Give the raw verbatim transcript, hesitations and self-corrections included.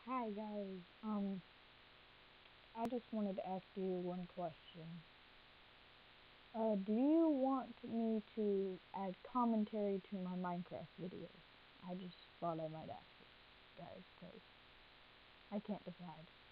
Hi guys. Um, I just wanted to ask you one question. Uh, do you want me to add commentary to my Minecraft videos? I just thought I might ask you guys because I can't decide.